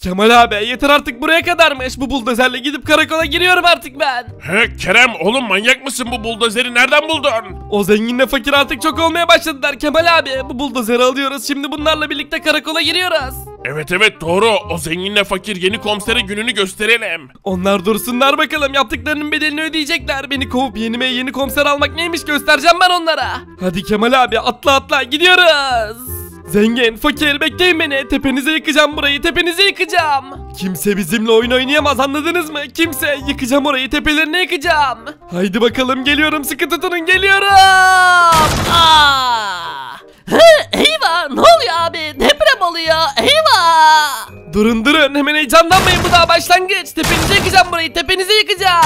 Kemal abi yeter artık, buraya kadarmış. Bu buldozerle gidip karakola giriyorum artık ben. He Kerem, oğlum manyak mısın? Bu buldozeri nereden buldun? O zenginle fakir artık çok olmaya başladılar Kemal abi. Bu buldozeri alıyoruz, şimdi bunlarla birlikte karakola giriyoruz. Evet doğru, o zenginle fakir yeni komisere gününü gösterelim. Onlar dursunlar bakalım, yaptıklarının bedelini ödeyecekler. Beni kovup yeni komiser almak neymiş göstereceğim ben onlara. Hadi Kemal abi atla gidiyoruz. Zengin, fakir bekleyin beni. Tepenize yıkacağım burayı, tepenize yıkacağım. Kimse bizimle oyun oynayamaz, anladınız mı? Kimse, yıkacağım orayı, tepelerine yıkacağım. Haydi bakalım, geliyorum, sıkı tutunun, geliyorum. Eyvah, ne oluyor abi? Deprem oluyor. Eyvah. Durun hemen heyecanlanmayın, bu daha başlangıç. Tepenize yıkacağım burayı, tepenize yıkacağım.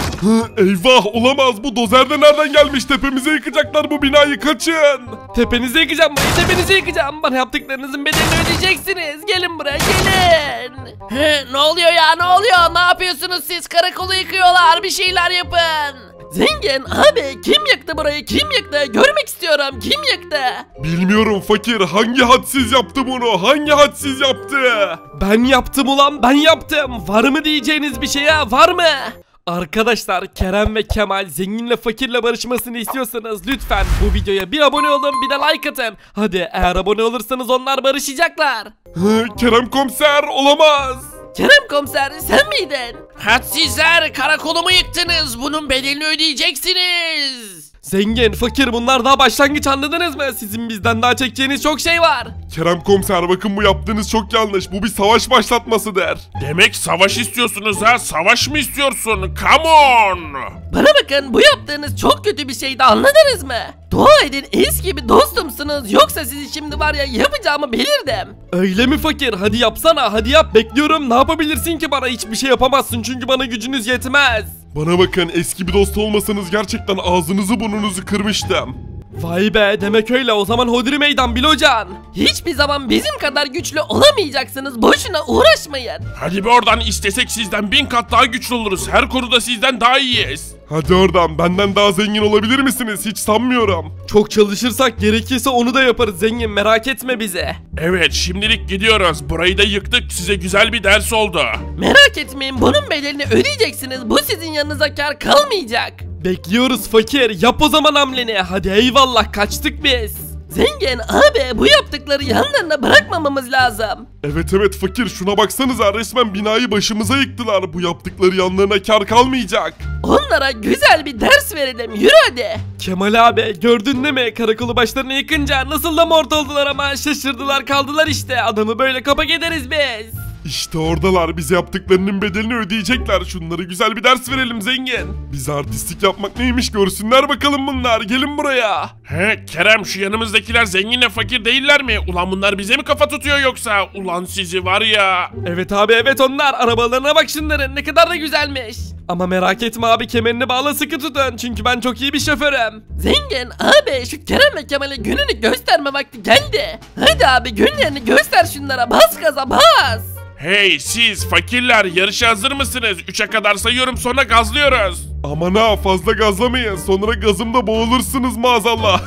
Eyvah, olamaz, bu dozer de nereden gelmiş? Tepemize yıkacaklar bu binayı, kaçın. Tepenize yıkacağım burayı, tepenize yıkacağım. Bana yaptıklarınızın bedelini ödeyeceksiniz. Gelin buraya, gelin. Ne oluyor ya, ne oluyor? Ne yapıyorsunuz siz? Karakolu yıkıyorlar, bir şeyler yapın. Zengin abi, kim yıktı burayı, kim yıktı? Görmek istiyorum, kim yıktı? Bilmiyorum fakir, hangi hadsiz yaptı bunu? Hangi hadsiz yaptı? Ben yaptım ulan, ben yaptım. Var mı diyeceğiniz bir şey ya, var mı? Arkadaşlar, Kerem ve Kemal zenginle fakirle barışmasını istiyorsanız lütfen bu videoya bir abone olun, bir de like atın. Hadi, eğer abone olursanız onlar barışacaklar. Kerem komiser, olamaz. Kerem komiser, sen miydin? Hadsizler, karakolumu yıktınız. Bunun bedelini ödeyeceksiniz. Zengin, fakir, bunlar daha başlangıç, anladınız mı? Sizin bizden daha çekeceğiniz çok şey var. Kerem komiser, bakın bu yaptığınız çok yanlış. Bu bir savaş başlatmasıdır. Demek savaş istiyorsunuz ha? Savaş mı istiyorsun? Come on! Bana bakın, bu yaptığınız çok kötü bir şeydi, anladınız mı? Dua edin, eski bir dostumsunuz, yoksa sizi şimdi var ya yapacağımı bilirdim. Öyle mi fakir? Hadi yapsana, hadi yap, bekliyorum. Ne yapabilirsin ki bana? Hiçbir şey yapamazsın çünkü bana gücünüz yetmez. Bana bakın, eski bir dost olmasanız gerçekten ağzınızı burnunuzu kırmıştım. Vay be, demek öyle. O zaman hodri meydan Bilocan. Hiçbir zaman bizim kadar güçlü olamayacaksınız, boşuna uğraşmayın. Hadi bir oradan, istesek sizden 1000 kat daha güçlü oluruz. Her konuda sizden daha iyiyiz. Hadi oradan, benden daha zengin olabilir misiniz? Hiç sanmıyorum. Çok çalışırsak gerekirse onu da yaparız zengin, merak etme bize. Evet, şimdilik gidiyoruz. Burayı da yıktık, size güzel bir ders oldu. Merak etmeyin, bunun bedelini ödeyeceksiniz, bu sizin yanınıza kar kalmayacak. Bekliyoruz fakir, yap o zaman hamleni. Hadi eyvallah, kaçtık biz. Zengin abi, bu yaptıkları yanlarına bırakmamamız lazım. Evet fakir, şuna baksanıza, resmen binayı başımıza yıktılar. Bu yaptıkları yanlarına kar kalmayacak. Onlara güzel bir ders verelim, yürü hadi. Kemal abi, gördün değil mi? Karakolu başlarına yıkınca nasıl da mort oldular ama, şaşırdılar kaldılar işte. Adamı böyle kapak ederiz biz. İşte oradalar, bize yaptıklarının bedelini ödeyecekler. Şunlara güzel bir ders verelim zengin. Bize artistlik yapmak neymiş görsünler bakalım bunlar. Gelin buraya. He Kerem, şu yanımızdakiler zenginle fakir değiller mi? Ulan bunlar bize mi kafa tutuyor yoksa? Ulan sizi var ya. Evet abi, evet onlar. Arabalarına bak şunların, ne kadar da güzelmiş. Ama merak etme abi, kemerini bağla, sıkı tutun. Çünkü ben çok iyi bir şoförüm. Zengin abi, şu Kerem ve Kemal'e gününü gösterme vakti geldi. Hadi abi, günlerini göster şunlara, bas gaza bas. Hey siz fakirler, yarışa hazır mısınız? 3'e kadar sayıyorum, sonra gazlıyoruz. Aman ha, fazla gazlamayın, sonra gazımda boğulursunuz maazallah.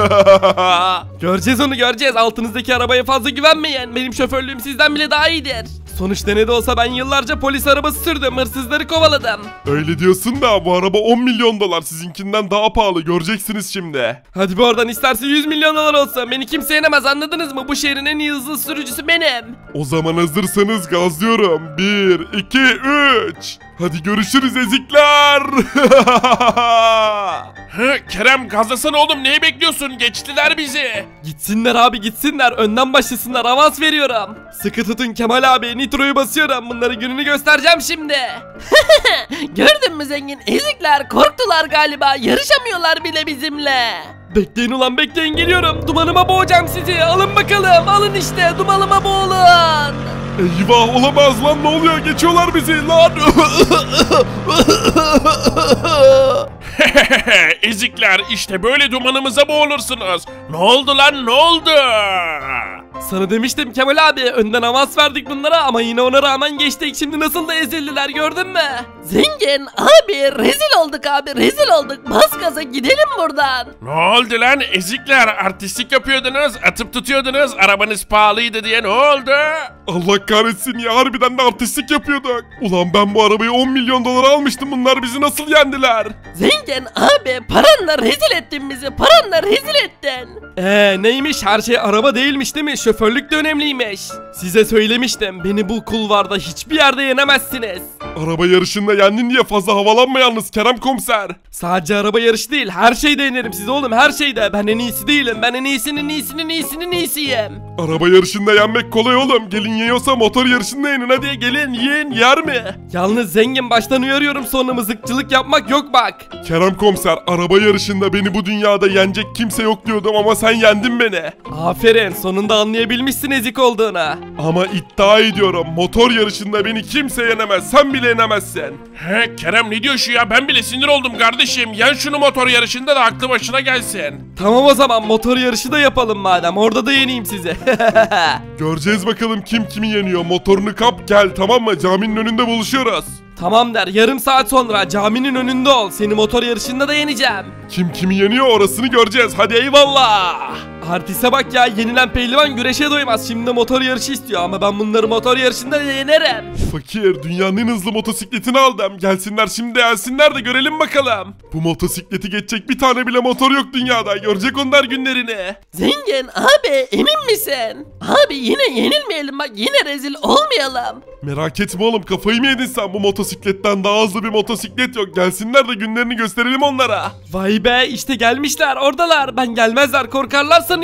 Göreceğiz onu, göreceğiz. Altınızdaki arabaya fazla güvenmeyin. Benim şoförlüğüm sizden bile daha iyidir. Sonuçta ne de olsa ben yıllarca polis arabası sürdüm, hırsızları kovaladım. Öyle diyorsun da bu araba 10 milyon dolar, sizinkinden daha pahalı, göreceksiniz şimdi. Hadi bir oradan, isterse 100 milyon dolar olsa beni kimse yenemez, anladınız mı? Bu şehrin en iyi hızlı sürücüsü benim. O zaman hazırsanız gazlıyorum. 1, 2, 3. Hadi görüşürüz ezikler. Kerem, gazlasana oğlum, neyi bekliyorsun? Geçtiler bizi. Gitsinler abi, gitsinler, önden başlasınlar, avans veriyorum. Sıkı tutun Kemal abi, nitroyu basıyorum, bunları gününü göstereceğim şimdi. Gördün mü zengin, ezikler korktular galiba, yarışamıyorlar bile bizimle. Bekleyin ulan, bekleyin, geliyorum. Dumanıma boğacağım sizi, alın bakalım, alın işte, dumanıma boğulun. Eyvah, olamaz lan, ne oluyor, geçiyorlar bizi lan. Ezikler, işte böyle dumanımıza boğulursunuz. Ne oldu lan, ne oldu? Sana demiştim Kemal abi, önden avans verdik bunlara ama yine ona rağmen geçtik. Şimdi nasıl da ezildiler, gördün mü? Zengin abi rezil olduk abi, rezil olduk. Bas gaza gidelim buradan. Ne oldu lan ezikler, artistlik yapıyordunuz, atıp tutuyordunuz, arabanız pahalıydı diye ne oldu? Allah kahretsin ya, harbiden de artistlik yapıyorduk. Ulan ben bu arabayı 10 milyon dolara almıştım, bunlar bizi nasıl yendiler? Zengin abi paranla rezil ettin bizi, paranla rezil ettin. Neymiş, her şey araba değilmiş değil mi? Şoförlük de önemliymiş. Size söylemiştim, beni bu kulvarda hiçbir yerde yenemezsiniz. Araba yarışında yendin diye fazla havalanma yalnız Kerem komiser. Sadece araba yarışı değil, her şeyde yenerim size oğlum, her şeyde. Ben en iyisi değilim, ben en iyisinin iyisiyim. Araba yarışında yenmek kolay oğlum. Gelin yiyorsa motor yarışında yenin, hadi gelin yiyin, yer mi? Yalnız zengin, baştan uyarıyorum, sonra mızıkçılık yapmak yok bak. Kerem komiser, araba yarışında beni bu dünyada yenecek kimse yok diyordum ama sen yendin beni. Aferin, sonunda anlayabilmişsin ezik olduğunu. Ama iddia ediyorum, motor yarışında beni kimse yenemez, sen bile yenemezsin. He Kerem, ne diyor şu ya, ben bile sinir oldum kardeşim. Yen şunu motor yarışında da aklı başına gelsin. Tamam o zaman motor yarışı da yapalım madem, orada da yeneyim sizi. Göreceğiz bakalım kim kimi yeniyor. Motorunu kap gel, tamam mı? Caminin önünde buluşuyoruz. Tamam der, yarım saat sonra caminin önünde ol, seni motor yarışında da yeneceğim. Kim kimi yeniyor orasını göreceğiz, hadi eyvallah. Artiste bak ya, yenilen pehlivan güreşe doymaz, şimdi motor yarışı istiyor ama ben bunları motor yarışında da yenerim. Fakir, dünyanın en hızlı motosikletini aldım. Gelsinler şimdi, gelsinler de görelim bakalım. Bu motosikleti geçecek bir tane bile motor yok dünyada, görecek onlar günlerini. Zengin abi emin misin? Abi yine yenilmeyelim bak, yine rezil olmayalım. Merak etme oğlum, kafayı mı yedin sen? Bu motosikletten daha hızlı bir motosiklet yok. Gelsinler de günlerini gösterelim onlara. Vay be, işte gelmişler, oradalar. Ben gelmezler, korkarlar sanıyordum.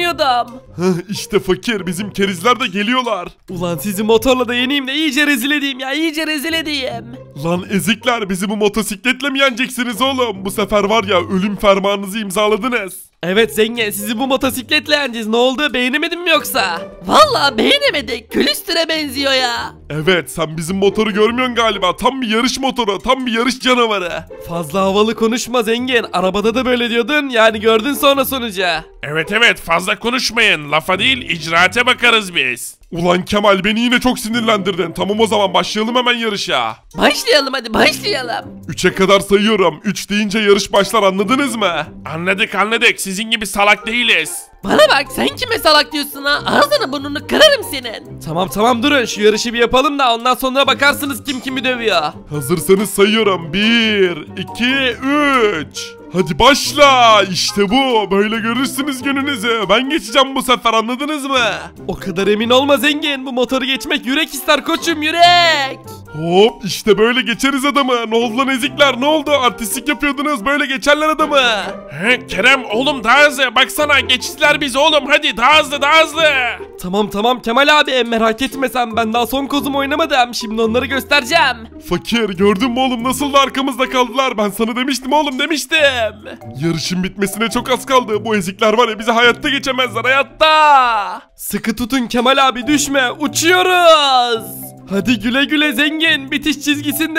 İşte fakir, bizim kerizler de geliyorlar. Ulan sizi motorla da yeneyim de iyice rezil edeyim ya, iyice rezil edeyim. Lan ezikler, bizi bu motosikletle mi yeneceksiniz oğlum? Bu sefer var ya, ölüm fermanınızı imzaladınız. Evet zengin, sizi bu motosikletle yeneceğiz. Ne oldu, beğenemedin mi yoksa? Vallahi beğenemedik, külüstüre benziyor ya. Evet, sen bizim motoru görmüyorsun galiba. Tam bir yarış motoru, tam bir yarış canavarı. Fazla havalı konuşma zengin, arabada da böyle diyordun, yani gördün sonra sonucu. Evet fazla konuşmayın, lafa değil icraate bakarız biz. Ulan Kemal, beni yine çok sinirlendirdin. Tamam o zaman başlayalım hemen yarışa. Başlayalım hadi, başlayalım. 3'e kadar sayıyorum. 3 deyince yarış başlar, anladınız mı? Anladık, sizin gibi salak değiliz. Bana bak, sen kime salak diyorsun ha? Ağzını burnunu kırarım senin. Tamam durun, şu yarışı bir yapalım da ondan sonra bakarsınız kim kimi dövüyor. Hazırsanız sayıyorum. 1, 2, 3. Hadi başla. İşte bu. Böyle görürsünüz gününüzü. Ben geçeceğim bu sefer, anladınız mı? O kadar emin olma zengin, bu motoru geçmek yürek ister koçum, yürek. Hop, işte böyle geçeriz adamı. Ne oldu lan ezikler, ne oldu? Artistlik yapıyordunuz, böyle geçerler adamı. Kerem oğlum, daha hızlı. Baksana geçtiler bizi oğlum, hadi daha hızlı. Tamam Kemal abi, merak etme sen, ben daha son kozumu oynamadım, şimdi onları göstereceğim. Fakir, gördün mü oğlum nasıl da arkamızda kaldılar? Ben sana demiştim oğlum, demiştim. Yarışın bitmesine çok az kaldı. Bu ezikler var ya, bizi hayatta geçemezler, hayatta. Sıkı tutun Kemal abi, düşme, uçuyoruz. Hadi güle güle zengin, bitiş çizgisinde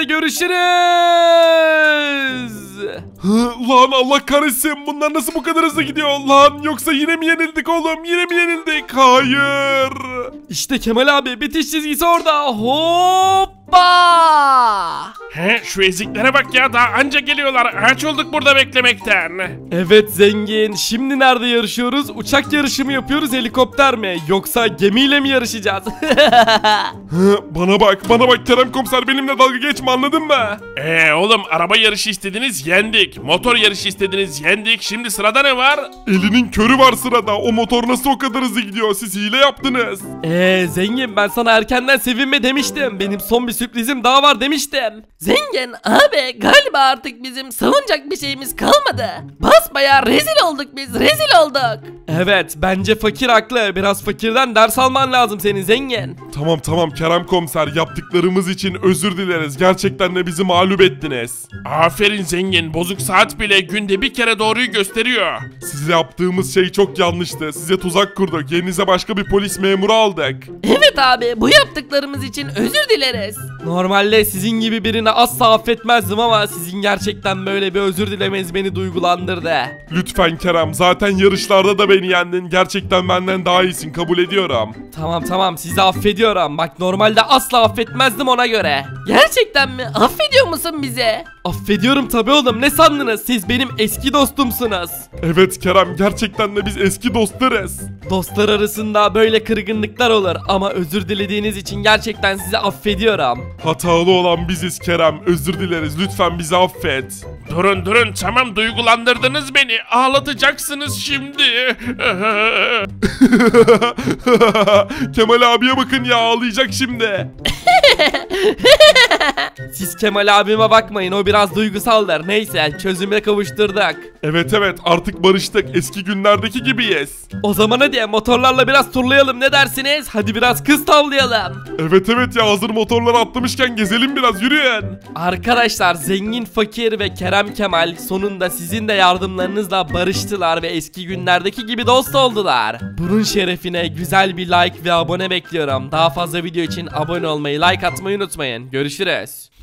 görüşürüz. Lan Allah kahretsin, bunlar nasıl bu kadar hızlı gidiyor lan? Yoksa yine mi yenildik oğlum, yine mi yenildik? Hayır. İşte Kemal abi, bitiş çizgisi orada, hoppa. Şu eziklere bak ya, daha anca geliyorlar. Ağaç olduk burada beklemekten. Evet zengin, şimdi nerede yarışıyoruz? Uçak yarışı mı yapıyoruz, helikopter mi? Yoksa gemiyle mi yarışacağız? Bana bak Kerem komiser, benimle dalga geçme, anladın mı? Oğlum, araba yarışı istediniz, yendik. Motor yarışı istediniz, yendik. Şimdi sırada ne var? Elinin körü var sırada. O motor nasıl o kadar hızlı gidiyor? Siz hile yaptınız. Zengin, ben sana erkenden sevinme demiştim. Benim son bir sürprizim daha var demiştim. Zengin abi, galiba artık bizim savunacak bir şeyimiz kalmadı. Basbayağı rezil olduk biz, rezil olduk. Evet, bence fakir haklı. Biraz fakirden ders alman lazım senin zengin. Tamam Kerem komiser, yaptıklarımız için özür dileriz. Gerçekten de bizi mağlup ettiniz. Aferin zengin, bozuk saat bile günde bir kere doğruyu gösteriyor. Size yaptığımız şey çok yanlıştı. Size tuzak kurduk. Yerinize başka bir polis memuru aldık. Evet abi, bu yaptıklarımız için özür dileriz. Normalde sizin gibi birine asla affetmezdim ama sizin gerçekten böyle bir özür dilemeniz beni duygulandırdı. Lütfen Kerem, zaten yarışlarda da beni yendin. Gerçekten benden daha iyisin, kabul ediyorum. Tamam sizi affediyorum. Bak normalde asla affetmezdim ona göre. Gerçekten mi? Affediyor musun bizi? Affediyorum tabii oğlum, ne sandınız? Siz benim eski dostumsunuz. Evet Kerem, gerçekten de biz eski dostlarız. Dostlar arasında böyle kırgınlıklar olur ama özür dilediğiniz için gerçekten sizi affediyorum. Hatalı olan biziz Kerem, özür dileriz, lütfen bizi affet. Durun tamam, duygulandırdınız beni. Ağlatacaksınız şimdi. Kemal abiye bakın ya, ağlayacak şimdi. Siz Kemal abime bakmayın, o biraz duygusaldır. Neyse, çözüme kavuşturduk. Evet artık barıştık, eski günlerdeki gibiyiz. O zaman hadi motorlarla biraz turlayalım, ne dersiniz? Hadi biraz kız tavlayalım. Evet ya, hazır motorlara atlamışken gezelim biraz, yürüyün. Arkadaşlar, zengin fakir ve Kerem Kemal sonunda sizin de yardımlarınızla barıştılar ve eski günlerdeki gibi dost oldular. Bunun şerefine güzel bir like ve abone bekliyorum. Daha fazla video için abone olmayı, like atmayı unutmayın. Görüşürüz.